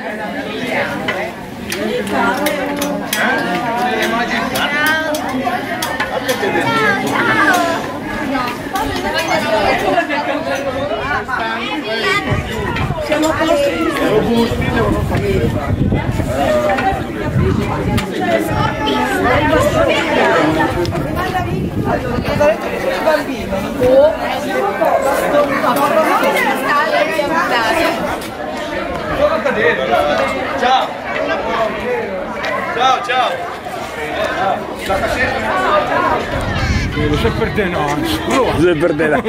Siamo a posto. Robusti, devono fare. Cosa avete i bambini? Ciao! Ciao, ciao! Se perde no, se perderà.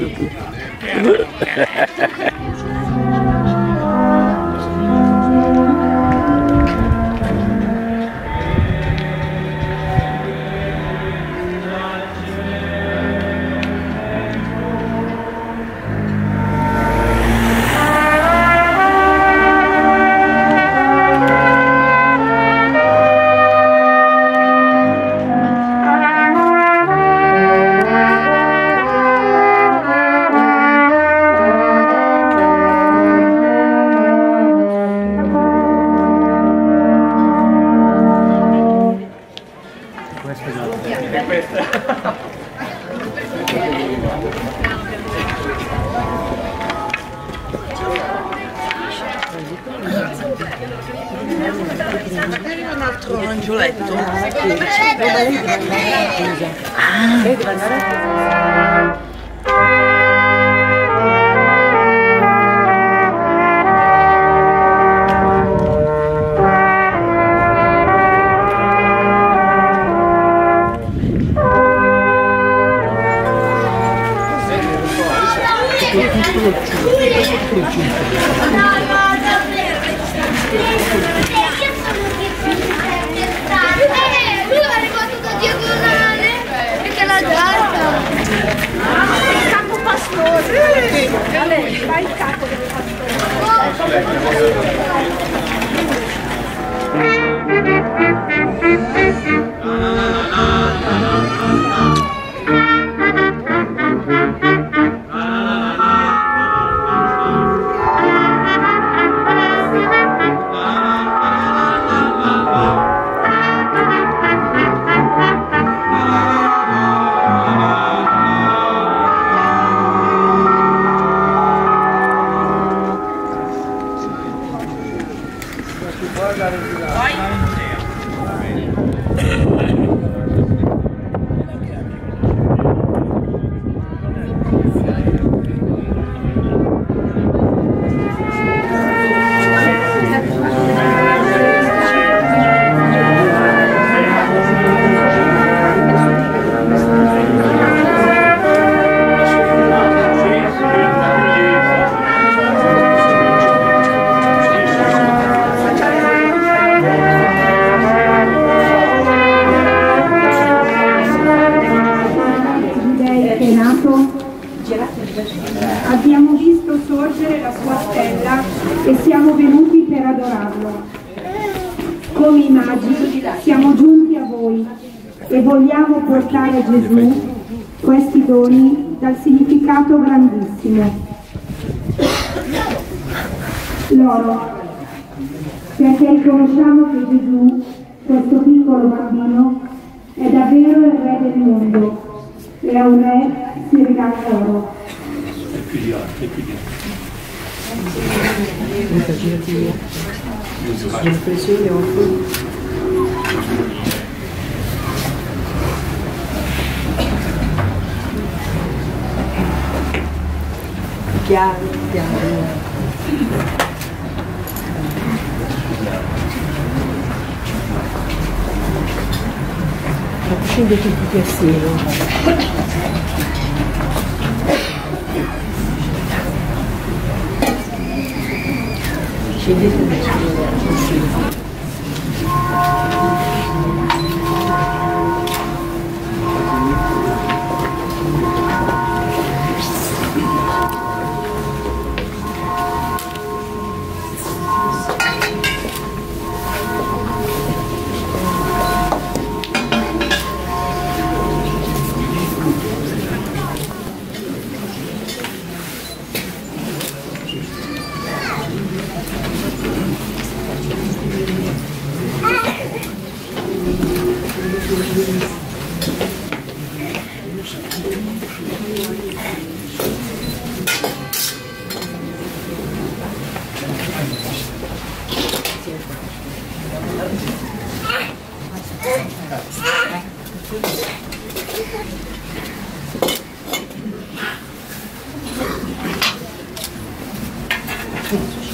Magari un altro angioletto. Lui è arrivato da diagonale perché la giacca il capo pastore. Ale, fai il capo del Abbiamo visto sorgere la sua stella e siamo venuti per adorarlo. Come i magi siamo giunti a voi e vogliamo portare a Gesù questi doni dal significato grandissimo. Loro, perché riconosciamo che Gesù, questo piccolo bambino, è davvero il re del mondo e a un re si regala loro. Piano, piano. Scende tutti assieme. Scendete assieme.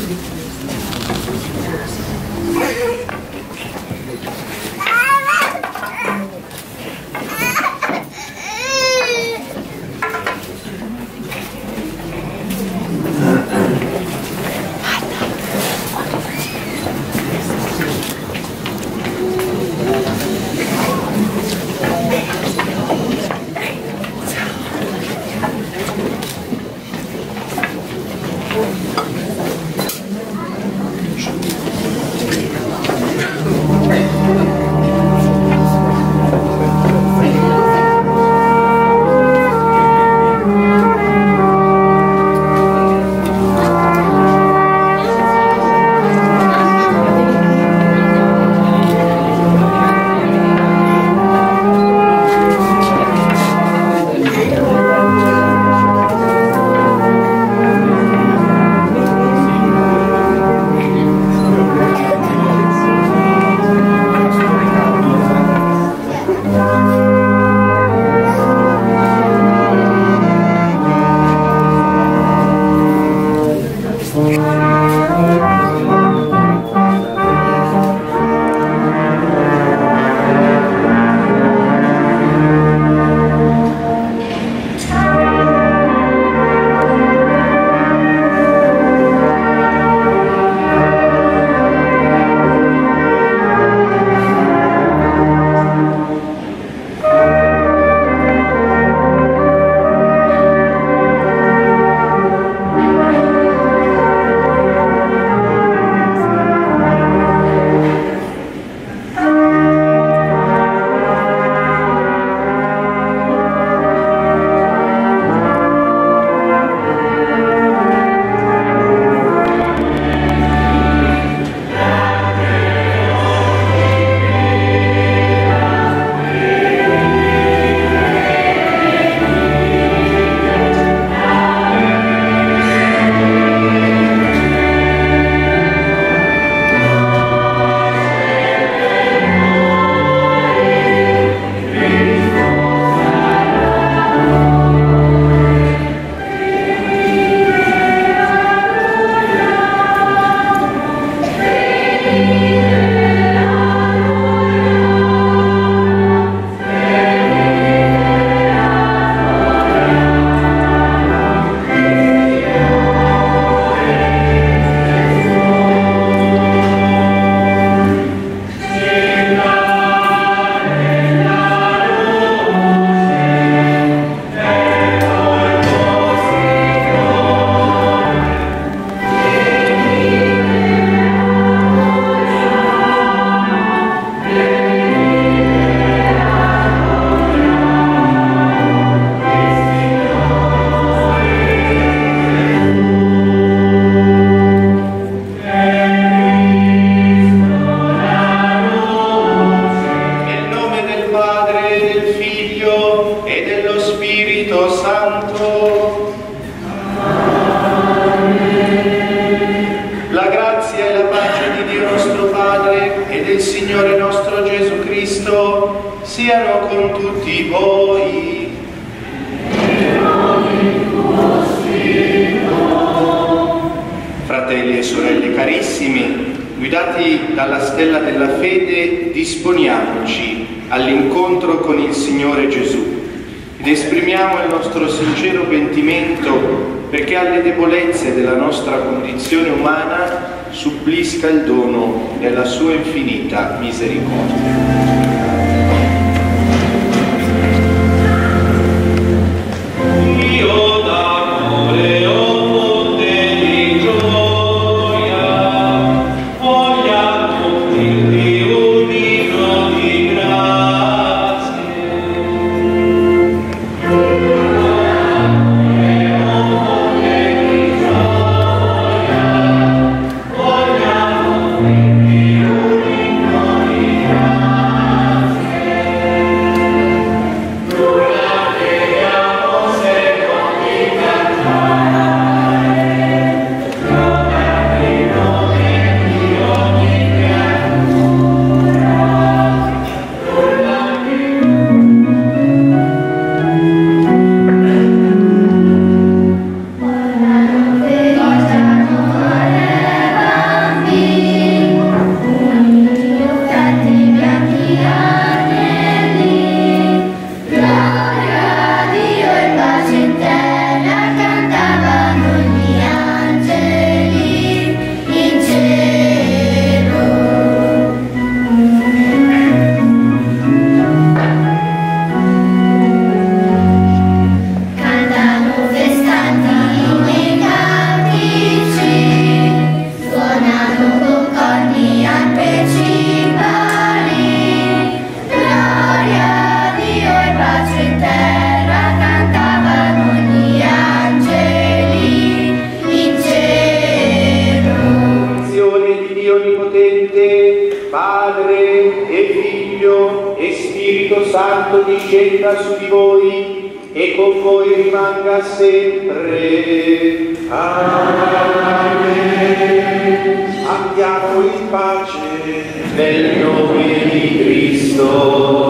Signore nostro Gesù Cristo siano con tutti voi. Fratelli e sorelle carissimi, guidati dalla stella della fede, disponiamoci all'incontro con il Signore Gesù ed esprimiamo il nostro sincero pentimento perché alle debolezze della nostra condizione umana supplisca il dono della sua infinita misericordia. Onnipotente, Padre e Figlio e Spirito Santo discenda su di voi e con voi rimanga sempre. Amen. Andiamo in pace nel nome di Cristo.